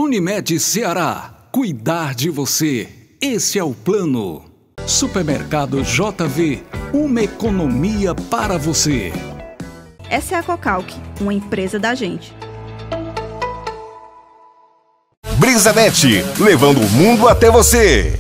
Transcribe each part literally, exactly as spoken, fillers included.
Unimed Ceará. Cuidar de você. Esse é o plano. Supermercado J V. Uma economia para você. Essa é a Cocalc, uma empresa da gente. BrisaNet, levando o mundo até você.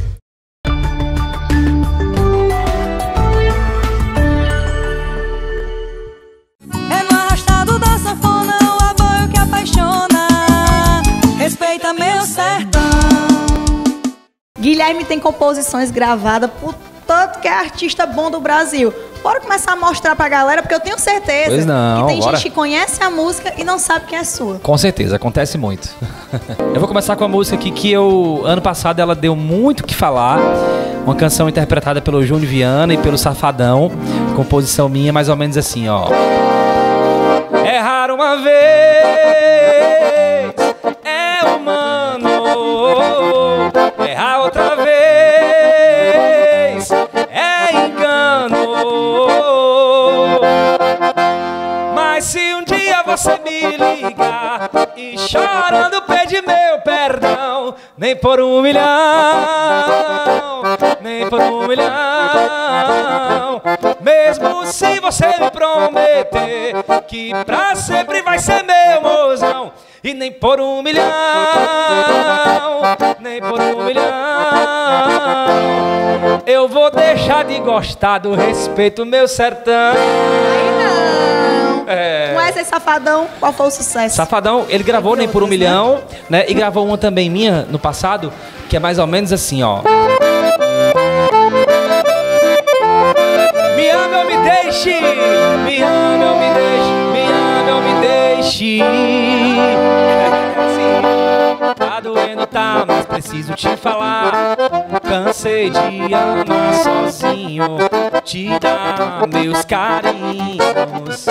É no arrastado da sanfona, o aboio que apaixona. Respeita meu sertão. Guilherme tem composições gravadas por todo que é artista bom do Brasil. Bora começar a mostrar pra galera, porque eu tenho certeza Pois não, que tem bora. gente que conhece a música e não sabe quem é sua. Com certeza, acontece muito. Eu vou começar com uma música aqui que eu, ano passado, ela deu muito o que falar. Uma canção interpretada pelo Júnior Viana e pelo Safadão. Composição minha, mais ou menos assim, ó. Errar uma vez é humano. Errar outra vez é engano. Mas se um dia você me ligar e chorando pede meu perdão, nem por um milhão, nem por um milhão. Mesmo se você me prometer que pra sempre vai ser meu mozão, e nem por um milhão, nem por um milhão, eu vou deixar de gostar do respeito meu sertão. Ai, não. É. Com essa Safadão, qual foi o sucesso? Safadão, ele gravou Nem por um Milhão, né? E gravou uma também minha no passado, que é mais ou menos assim, ó. Me ame ou me deixe, me ame ou me deixe, me ame ou me deixe. Assim, tá doendo, tá, mas preciso te falar. Cansei de amar sozinho, te dar meus carinhos.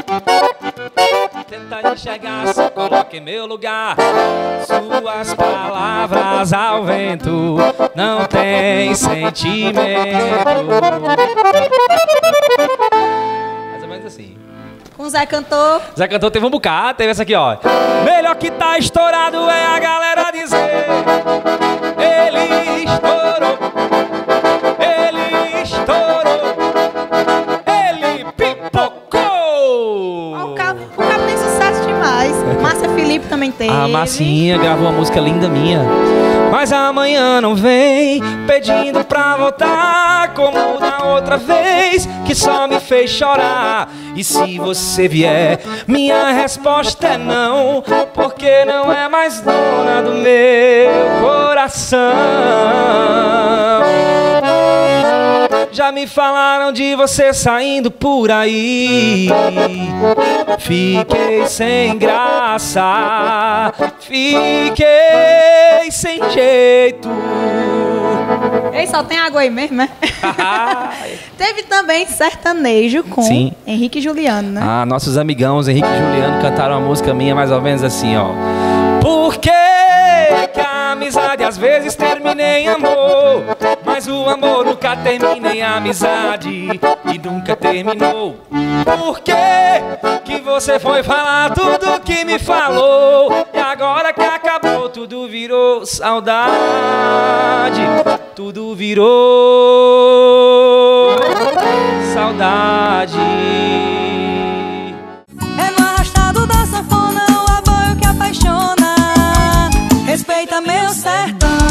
Tenta enxergar, se coloca em meu lugar. Suas palavras ao vento não tem sentimento. Mais ou menos assim. Com o Zé Cantor. Zé Cantor teve um bocado, teve essa aqui, ó. Melhor que tá estourado é a galera dizer: ele estourou, ele estourou, ele pipocou. O Cabo, o Cabo tem sucesso demais. Márcia Felipe também teve. A Marcinha gravou uma música linda minha. Mas amanhã não vem pedindo pra voltar como da outra vez, que só me fez chorar. E se você vier, minha resposta é não, porque não é mais dona do meu coração. Já me falaram de você saindo por aí. Fiquei sem graça, fiquei sem jeito. Ei, só tem água aí mesmo, né? Teve também sertanejo com Sim. Henrique e Juliano, né? Ah, nossos amigãos Henrique e Juliano cantaram uma música minha mais ou menos assim, ó. Por que que a amizade às vezes termina em amor, mas o amor nunca termina em amizade e nunca terminou? Por que que você foi falar tudo que me falou e agora que acabou tudo virou saudade, tudo virou saudade. É no arrastado da sanfona, o aboio que apaixona. Respeita meu sertão.